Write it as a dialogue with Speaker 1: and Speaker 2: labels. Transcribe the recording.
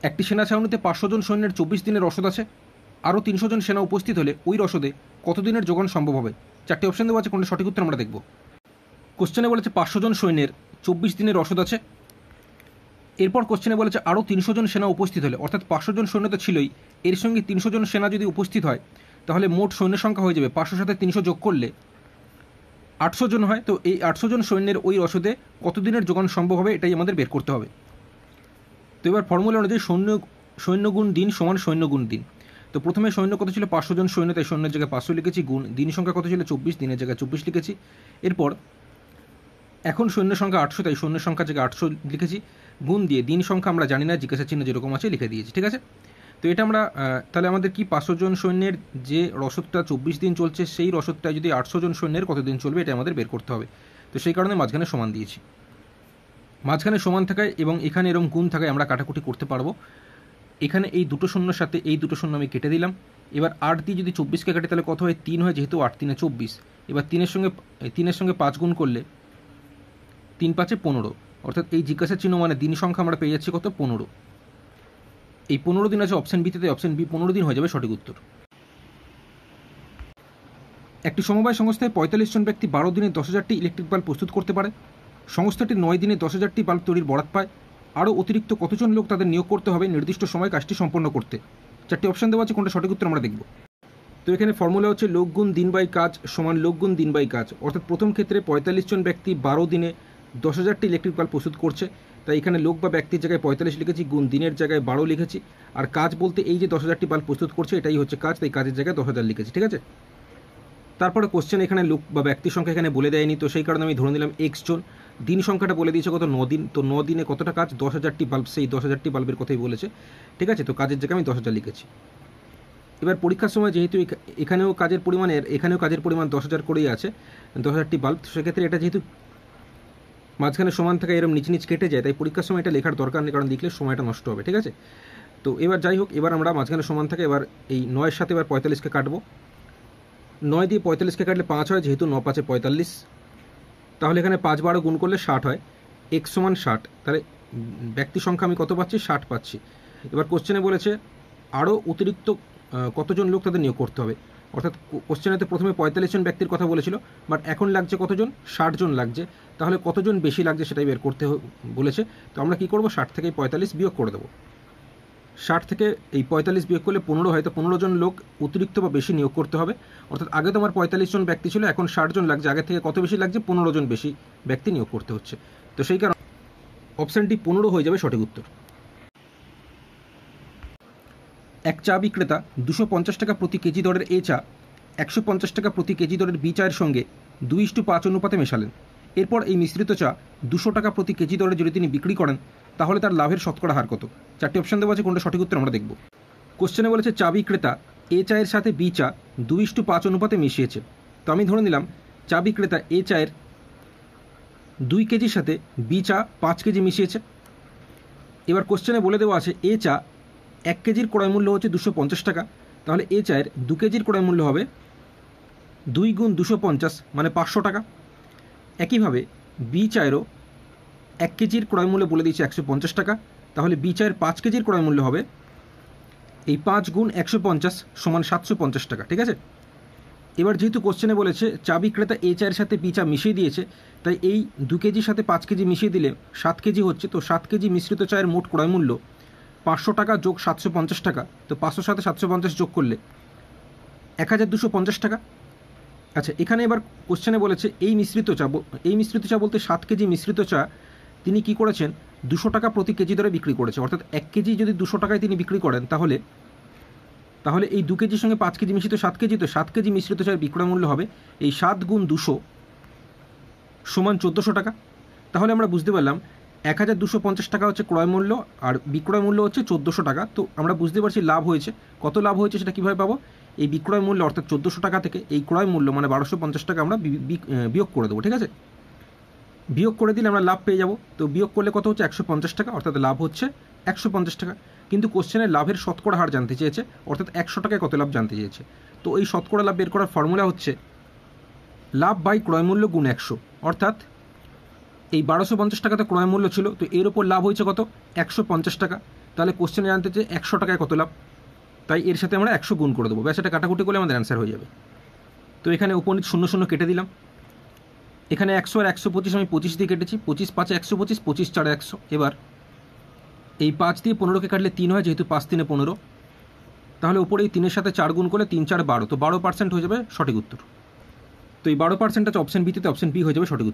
Speaker 1: একটি সেনা ছাউনিতে 500 জন সৈন্যের 24 দিনের রসদ আছে। আরও 300 জন সেনা উপস্থিত হলে ওই রসদে কত দিনের যোগান সম্ভব হবে? 4টি অপশন দেওয়া আছে, কোনটা সঠিক উত্তর আমরা দেখব। কোশ্চেনে বলেছে 500 জন সৈন্যের 24 দিনের রসদ আছে। এরপর কোশ্চেনে বলেছে আরও 300 জন সেনা উপস্থিত হলে, অর্থাৎ 500 জন সৈন্য তো ছিলই, এর সঙ্গে 300 জন সেনা যদি উপস্থিত হয় তাহলে মোট সৈন্য সংখ্যা হয়ে যাবে 500 সাথে 300 যোগ করলে 800 জন হয়। তো এই 800 জন সৈন্যের ওই রসদে কত দিনের যোগান সম্ভব হবে, এটাই আমাদের বের করতে হবে। তো এবার ফর্মুলা অনুযায়ী সৈন্য গুণ দিন সমান সৈন্য গুণ দিন। তো প্রথমে সৈন্য কত ছিল? 500 জন সৈন্য, তাই সৈন্যের জায়গায় 500 লিখেছি, গুণ দিন সংখ্যা কত ছিল? 24, দিনের জায়গায় 24 লিখেছি। এরপর এখন সৈন্য সংখ্যা 800, তাই সৈন্য সংখ্যার জায়গায় 800 লিখেছি, গুণ দিয়ে দিন সংখ্যা আমরা জানি না, জিজ্ঞাসা চিহ্ন যেরকম আছে লিখে দিয়েছি। ঠিক আছে, তো এটা আমরা তাহলে আমাদের কি 500 জন সৈন্যের যে রসদটা 24 দিন চলছে, সেই রসদটা যদি 800 জন সৈন্যের কতদিন চলবে এটা আমাদের বের করতে হবে। তো সেই কারণে মাঝখানে সমান দিয়েছি। মাঝখানে সমান থাকায় এবং এখানে এরকম গুণ থাকায় আমরা কাটাকুটি করতে পারবো। এখানে এই দুটো শূন্যর সাথে এই দুটো শূন্য আমি কেটে দিলাম। এবার 8 দিয়ে যদি 24কে কাটে তাহলে কত হয়? 3 হয়, যেহেতু 8 3 24। এবার 3-এর সঙ্গে 5 গুণ করলে 3 5 15, অর্থাৎ এই জিজ্ঞাসা চিহ্ন মানে দিন সংখ্যা আমরা পেয়ে যাচ্ছি কত? 15। এই 15 দিন আছে অপশন বিতে, তাই অপশন বি 15 দিন হয়ে যাবে সঠিক উত্তর। একটি সমবায় সংস্থায় 45 জন ব্যক্তি 12 দিনে 10,000টি ইলেকট্রিক বাল্ব প্রস্তুত করতে পারে। সংস্থাটি 9 দিনে 10,000টি বাল্ব তৈরির বরাত পায়। আরও অতিরিক্ত কতজন লোক তাদের নিয়োগ করতে হবে নির্দিষ্ট সময় কাজটি সম্পন্ন করতে? 4টি অপশন দেওয়া আছে, কোনটা সঠিক উত্তর আমরা দেখব। তো এখানে ফর্মুলা হচ্ছে লোক গুণ দিন বাই কাজ সমান লোক গুণ দিন বাই কাজ। অর্থাৎ প্রথম ক্ষেত্রে 45 জন ব্যক্তি 12 দিনে 10,000টি ইলেকট্রিক বাল্ব প্রস্তুত করছে, তাই এখানে লোক বা ব্যক্তির জায়গায় 45 লিখেছি, গুণ দিনের জায়গায় 12 লিখেছি। আর কাজ বলতে এই যে 10,000টি বাল্ব প্রস্তুত করছে এটাই হচ্ছে কাজ, তাই কাজের জায়গায় 10,000 লিখেছি। ঠিক আছে, তারপরে কোশ্চেন এখানে লোক বা ব্যক্তির সংখ্যা এখানে বলে দেয়নি, তো সেই কারণে আমি ধরে নিলাম x জন। দিন সংখ্যাটা বলে দিয়েছে কত? 9 দিন। তো 9 দিনে কতটা কাজ? 10,000টি বাল্ব, সেই 10,000টি বাল্বের কথাই বলেছে। ঠিক আছে, তো কাজের জায়গায় আমি 10,000 লিখেছি। এবার পরীক্ষার সময় যেহেতু এখানেও কাজের পরিমাণ 10,000 করেই আছে, 10,000টি বাল্ব, সেক্ষেত্রে এটা যেহেতু মাঝখানে সমান থাকে এরকম নিচ নিচ কেটে যায়, তাই পরীক্ষার সময় এটা লেখার দরকার নেই, কারণ লিখলে সময়টা নষ্ট হবে। ঠিক আছে, তো এবার যাই হোক, এবার আমরা মাঝখানে সমান থাকে, এবার এই 9-এর সাথে এবার 45কে কাটবো। 9 দিয়ে 45কে কাটলে 5 হয়, যেহেতু 9 5 45, তাহলে এখানে 5 12 গুণ করলে 60 হয়। x সমান 60, তাহলে ব্যক্তি সংখ্যা আমি কত পাচ্ছি? 60 পাচ্ছি। এবার কোশ্চেনে বলেছে আরও অতিরিক্ত কতজন লোক তাদের নিয়োগ করতে হবে। অর্থাৎ কোশ্চেনেতে প্রথমে 45 জন ব্যক্তির কথা বলেছিল, বাট এখন লাগছে কতজন? 60 জন লাগছে। তাহলে কতজন বেশি লাগছে সেটাই বের করতে বলেছে। তো আমরা কী করবো? 60 থেকে 45 বিয়োগ করে দেবো। 60 থেকে এই 45 বিয়োগ করলে 15 হয়, তো 15 জন লোক অতিরিক্ত বা বেশি নিয়োগ করতে হবে। অর্থাৎ আগে তো আমার 45 জন ব্যক্তি ছিল, এখন 60 জন লাগছে, আগে থেকে কত বেশি লাগছে? 15 জন বেশি ব্যক্তি নিয়োগ করতে হচ্ছে। তো সেই কারণে অপশানটি 15 হয়ে যাবে সঠিক উত্তর। এক চা বিক্রেতা 250 টাকা প্রতি কেজি দরের এ চা 150 টাকা প্রতি কেজি দরের বি চায়ের সঙ্গে 2:5 অনুপাতে মেশালেন। এরপর এই মিশ্রিত চা 200 টাকা প্রতি কেজি দরে যদি তিনি বিক্রি করেন তাহলে তার লাভের শতকরা হার কত? 4টি অপশন দেওয়া আছে, কোনটা সঠিক উত্তর আমরা দেখব। কোশ্চেনে বলেছে চা বিক্রেতা এ চায়ের সাথে বি চা 2:5 অনুপাতে মিশিয়েছে। তো আমি ধরে নিলাম চা বিক্রেতা এ চায়ের 2 কেজির সাথে বি চা 5 কেজি মিশিয়েছে। এবার কোশ্চেনে বলে দেওয়া আছে এ চা 1 কেজির ক্রয় মূল্য হচ্ছে 250 টাকা, তাহলে এ চায়ের 2 কেজির ক্রয় মূল্য হবে 2 গুণ 250 মানে 500 টাকা। একইভাবে বি চায়েরও 1 কেজির ক্রয় মূল্য বলে দিয়েছে 150 টাকা, তাহলে বি চায়ের 5 কেজির ক্রয় মূল্য হবে এই 5 গুণ 150 সমান 750 টাকা। ঠিক আছে, এবার যেহেতু কোশ্চেনে বলেছে চা বিক্রেতা এ চায়ের সাথে বি চা মিশিয়ে দিয়েছে, তাই এই 2 কেজির সাথে 5 কেজি মিশিয়ে দিলে 7 কেজি হচ্ছে। তো 7 কেজি মিশ্রিত চায়ের মোট ক্রয় মূল্য 500 টাকা যোগ 750 টাকা। তো 500 সাথে 750 যোগ করলে 1250 টাকা। আচ্ছা, এখানে এবার কোশ্চেনে বলেছে এই মিশ্রিত চা বলতে 7 কেজি মিশ্রিত চা তিনি কি করেছেন? 200 টাকা প্রতি কেজি দরে বিক্রি করেছে। অর্থাৎ 1 কেজি যদি 200 টাকায় তিনি বিক্রি করেন তাহলে এই 2 কেজির সঙ্গে 5 কেজি মিশ্রিত 7 কেজি, তো 7 কেজি মিশ্রিত চায়ের বিক্রয় মূল্য হবে এই 7 গুণ 200 সমান 1400 টাকা। তাহলে আমরা বুঝতে পারলাম 1250 টাকা হচ্ছে ক্রয় মূল্য আর বিক্রয় মূল্য হচ্ছে 1400 টাকা। তো আমরা বুঝতে পারছি লাভ হয়েছে। কত লাভ হয়েছে সেটা কীভাবে পাবো? এই বিক্রয় মূল্য অর্থাৎ 1400 টাকা থেকে এই ক্রয় মূল্য মানে 1250 টাকা আমরা বিয়োগ করে দেবো। ঠিক আছে, বিয়োগ করে দিলে আমরা লাভ পেয়ে যাব। তো বিয়োগ করলে কত হচ্ছে? 150 টাকা, অর্থাৎ লাভ হচ্ছে 150 টাকা। কিন্তু কোশ্চেনে লাভের শতকরা হার জানতে চেয়েছে, অর্থাৎ 100 টাকায় কত লাভ জানতে চেয়েছে। তো এই শতকরা লাভ বের করার ফর্মুলা হচ্ছে লাভ বাই ক্রয় মূল্য গুণ 100। অর্থাৎ এই 1250 টাকাতে ক্রয় মূল্য ছিল, তো এর ওপর লাভ হয়েছে কত? 150 টাকা। তাহলে কোশ্চেনে জানতে চাই 100 টাকায় কত লাভ, তাই এর সাথে আমরা 100 গুণ করে দেবো, ব্যাস এটা কাটাকুটি করলে আমাদের অ্যান্সার হয়ে যাবে। তো এখানে উপনিট 0 0 কেটে দিলাম, এখানে 100 আর 125 আমি 25 দিয়ে কেটেছি, 25 5 125, 25 4 100। এবার এই 5 দিয়ে 15কে কাটলে 3 হয়, যেহেতু 5 3 15, তাহলে উপরে এই 3-এর সাথে 4 গুণ করলে 3 4 12, তো 12% হয়ে যাবে সঠিক উত্তর। তো এই 12% আছে অপশন বিতে, অপশন বি হয়ে যাবে সঠিক উত্তর।